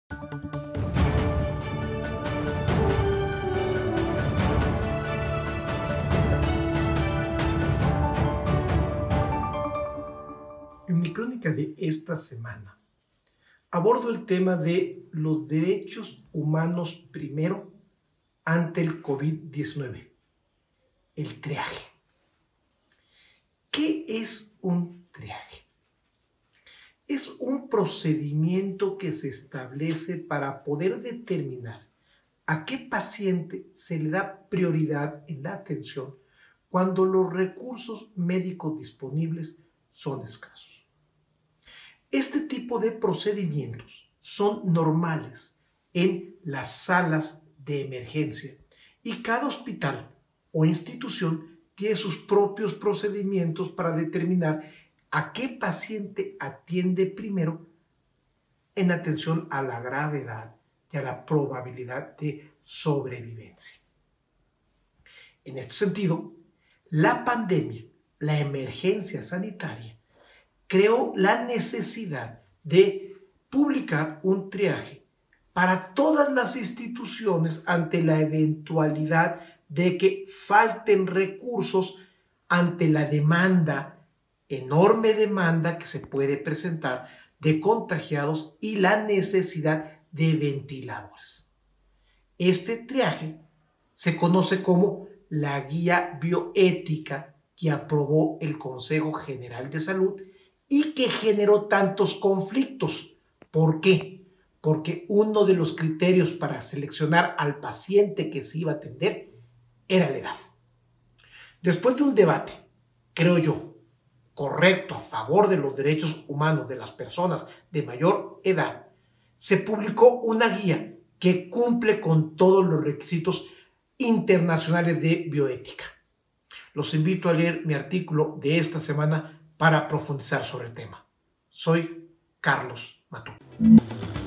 En mi crónica de esta semana abordo el tema de los derechos humanos primero ante el COVID-19, el triaje. ¿Qué es un triaje? Es un procedimiento que se establece para poder determinar a qué paciente se le da prioridad en la atención cuando los recursos médicos disponibles son escasos. Este tipo de procedimientos son normales en las salas de emergencia y cada hospital o institución tiene sus propios procedimientos para determinar a qué paciente atiende primero en atención a la gravedad y a la probabilidad de sobrevivencia. En este sentido, la pandemia, la emergencia sanitaria, creó la necesidad de publicar un triaje para todas las instituciones ante la eventualidad de que falten recursos ante la demanda, enorme demanda que se puede presentar de contagiados y la necesidad de ventiladores. Este triaje se conoce como la guía bioética que aprobó el Consejo General de Salud y que generó tantos conflictos. ¿Por qué? Porque uno de los criterios para seleccionar al paciente que se iba a atender era la edad. Después de un debate, creo yo, correcto a favor de los derechos humanos de las personas de mayor edad, se publicó una guía que cumple con todos los requisitos internacionales de bioética. Los invito a leer mi artículo de esta semana para profundizar sobre el tema. Soy Carlos Matú.